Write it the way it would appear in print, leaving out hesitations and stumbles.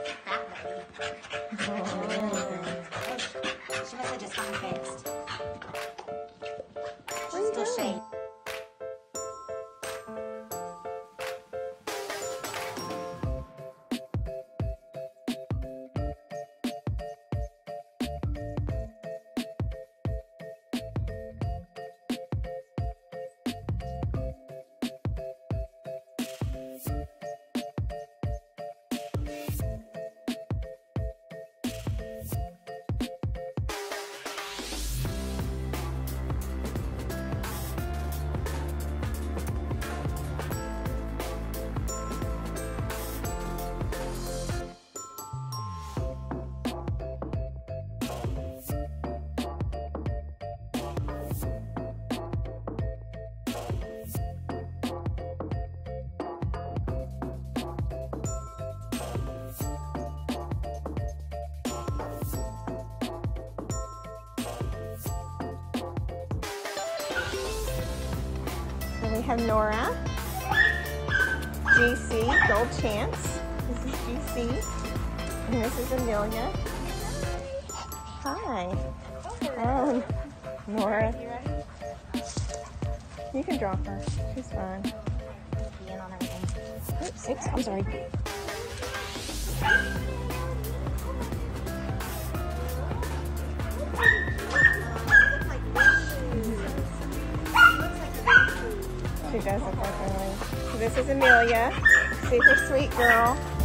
She must have just gotten fixed. She's still shaking. We have Nora, GC, Gold Chance. This is GC, and this is Amelia. Hi. Nora. You can drop her. She's fine. Oops, I'm sorry. She does look like Emily. So this is Amelia, super sweet girl.